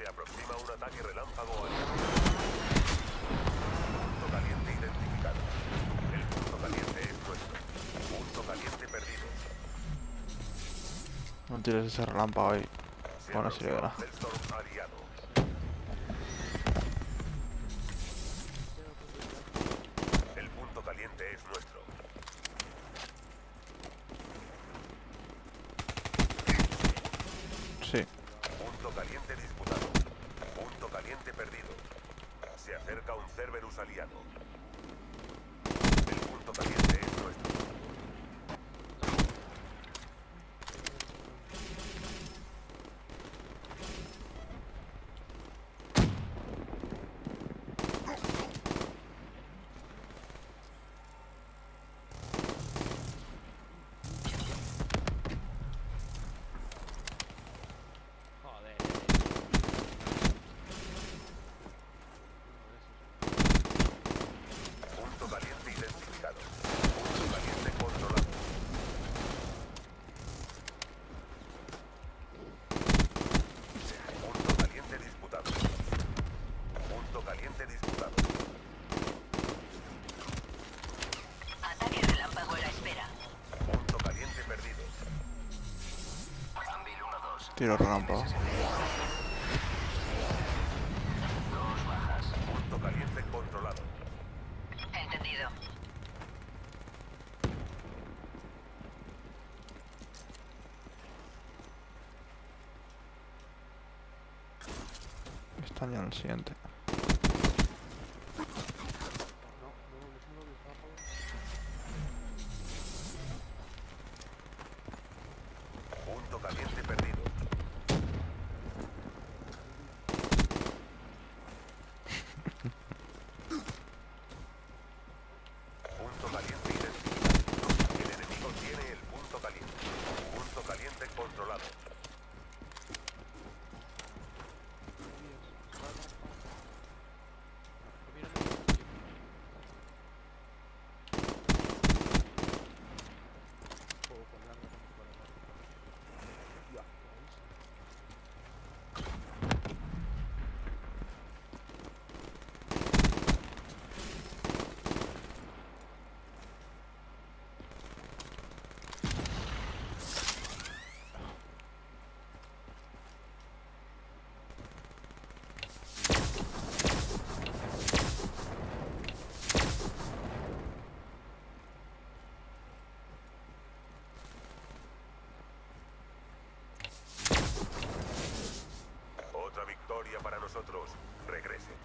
Se aproxima un ataque relámpago al punto caliente identificado. El punto caliente es nuestro. Punto caliente perdido. No tires ese relámpago ahí. Se Bueno, sirve de aproxima nada. un Hellstorm aliado. El punto caliente es nuestro. Sí. Punto caliente disputado. Punto caliente perdido. Se acerca un Cerberus aliado. El punto caliente es nuestro. Joder. Punto caliente identificado. Punto caliente controlado. Punto caliente disputado. Punto caliente disputado. Ataque relámpago a la espera. Punto caliente perdido. Anvil 1-2. Tiro relámpago. Dos bajas. Punto caliente controlado. Entendido. Están ya en el siguiente. Punto caliente perdido. Punto caliente identificado. El enemigo tiene el punto caliente. Punto caliente controlado. Otra victoria para nosotros. Regrese.